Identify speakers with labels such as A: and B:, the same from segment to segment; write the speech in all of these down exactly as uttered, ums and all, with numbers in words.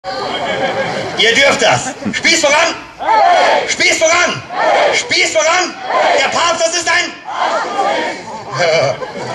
A: Ihr dürft das. Spieß voran! Spieß voran! Spieß voran! Der Papst, das ist ein... Ja.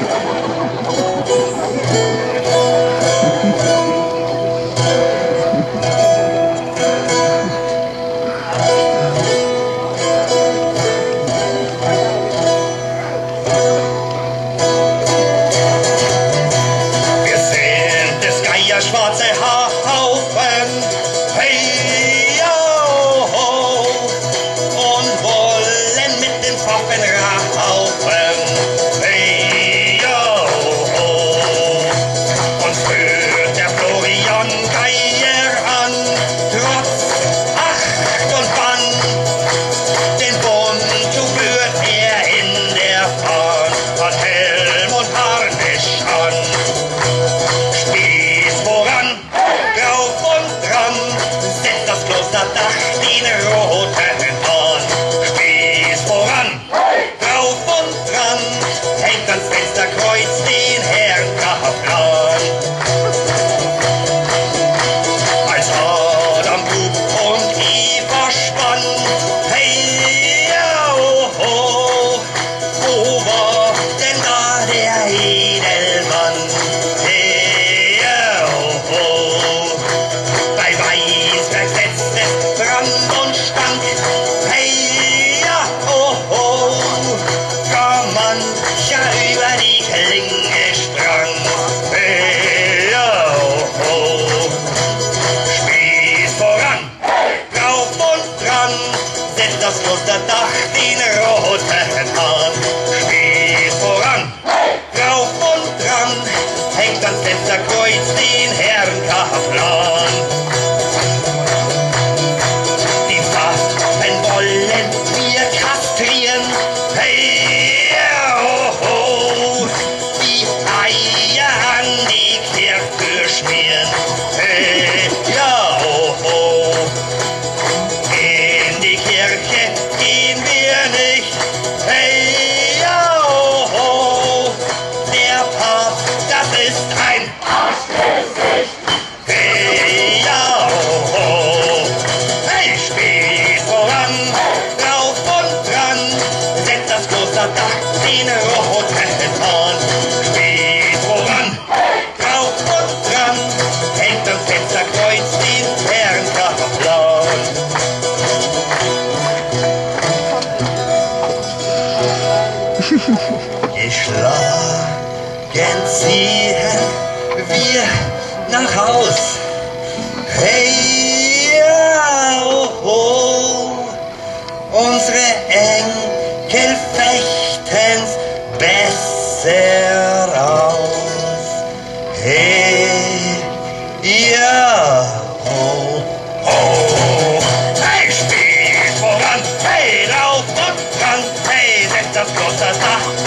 A: Wir sind des Geier schwarze Haufen, hey, oh, oh, und wollen mit den Pfaffen raufen, hey, oh, oh. Uns führt der Florian Geier an, trotz Acht und Bann, den Bund führt er in der Fahrt, hat Helm und Harnisch an. Spieß voran, drauf und dran, setzt das Klosterdach den roten an. Spieß voran, drauf und dran, hängt ans Fensterkreuz den Herrn Kaplan. Als Adam grub und Eva spann, hey, ja, oh, oh, wo war denn da der Edelmann? Hey, ja, oh, oh. Bei Weißberg setzt es Brand und Stank, hey, ja, oh, oh, gar mancher über die Klinge sprang, hey, ja, oh, oh. Spieß voran, drauf und dran, setzt das Klosterdach den roten an. Spieß voran, drauf und dran, hängt ans Fensterkreuz den Herrn Kaplan. Die Pfaffen wollen wir kastrieren, hey, ja, oh, oh, die Eier an die Kirche schmieren, hey, ja, oh, oh. In die Kirche gehen wir nicht, hey, ja, oh, oh. Der Papst, das ist ein Arschgesicht, hey, ja, oh, oh. Hey, spieß voran, drauf und dran, setzt das Klosterdach den roten an. Spieß voran, drauf und dran, hängt am Fensterkreuz den Herrn Kaplan. Geschlagen ziehen wir nach Haus, hey, ja, oh, oh. Unsere Enkel fechten's besser aus, hey, ja, oh, oh. Hey, spieß voran, hey, drauf und dran, hey, setzt das Klosterdach